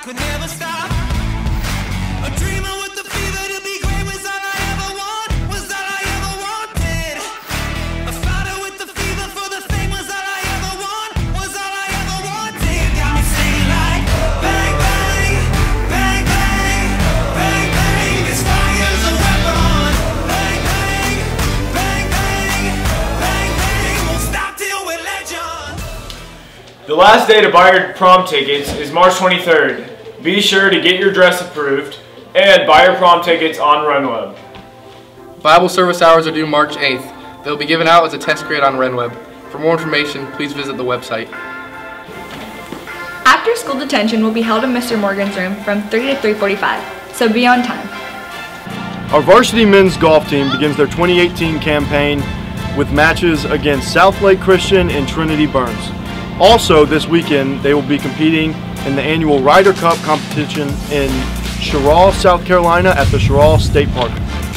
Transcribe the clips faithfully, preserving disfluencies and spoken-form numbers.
could never stop. A dreamer with the fever to be great was all I ever want, was all I ever wanted. A fighter with the fever for the fame was all I ever want, was all I ever wanted. Got me singing like bang bang, bang bang, bang bang. This fire's a weapon. Bang bang, bang bang, bang bang. Won't stop till we're legends. The last day to buy your prom tickets is March twenty-third. Be sure to get your dress approved and buy your prom tickets on RenWeb. Bible service hours are due March eighth. They'll be given out as a test grade on RenWeb. For more information, please visit the website. After school detention will be held in Mister Morgan's room from three to three forty-five, so be on time. Our varsity men's golf team begins their twenty eighteen campaign with matches against Southlake Christian and Trinity Burns. Also this weekend, they will be competing in the annual Ryder Cup competition in Sherrill, South Carolina at the Sherrill State Park.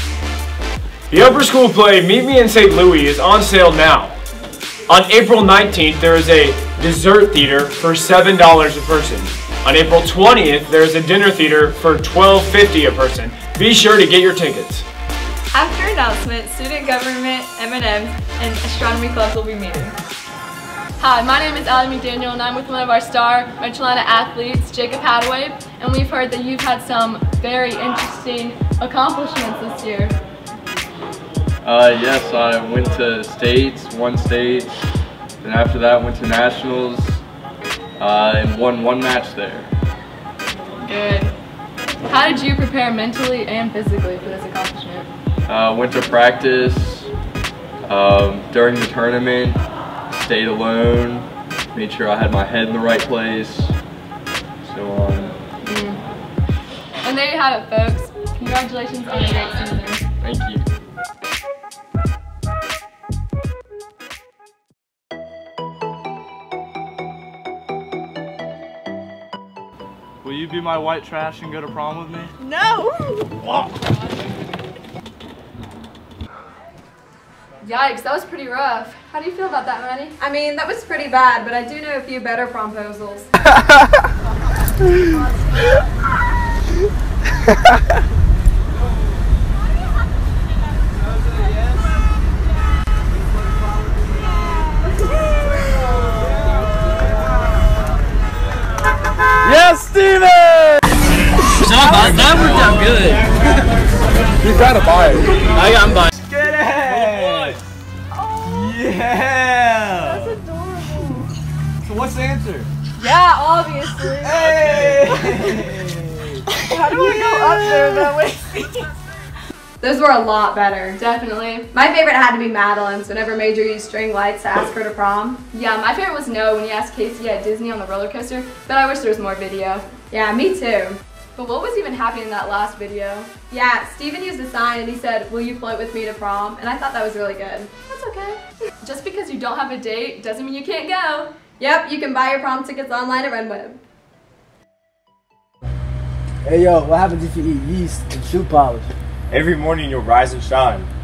The upper school play Meet Me in Saint Louis is on sale now. On April nineteenth, there is a dessert theater for seven dollars a person. On April twentieth, there is a dinner theater for twelve fifty a person. Be sure to get your tickets. After announcement, student government, M and M's, and astronomy clubs will be meeting. Hi, my name is Allie McDaniel and I'm with one of our star Metrolina athletes, Jacob Hadaway, and we've heard that you've had some very interesting accomplishments this year. Uh, yes, I went to states, won states, and after that went to nationals uh, and won one match there. Good. How did you prepare mentally and physically for this accomplishment? Uh, went to practice um, during the tournament. Stayed alone, made sure I had my head in the right place, so on. Mm. And there you have it, folks. Congratulations on a great season. Thank you. Will you be my white trash and go to prom with me? No! Yikes, that was pretty rough. How do you feel about that, Maddie? I mean, that was pretty bad, but I do know a few better promposals. Yes, Steven! That, that worked out good. You gotta buy it. I got buying. Get it! Oh, Yeah! that's adorable. So what's the answer? Yeah, obviously. Hey! How do I go up there that way? Those were a lot better. Definitely. My favorite had to be Madeline's whenever Major used string lights to ask her to prom. Yeah, my favorite was No when he asked Casey at Disney on the roller coaster, but I wish there was more video. Yeah, me too. But what was even happening in that last video? Yeah, Steven used a sign and he said, "Will you float with me to prom?" And I thought that was really good. That's okay. Just because you don't have a date doesn't mean you can't go. Yep, you can buy your prom tickets online at RenWeb. Hey yo, what happens if you eat yeast and shoe polish? Every morning you'll rise and shine.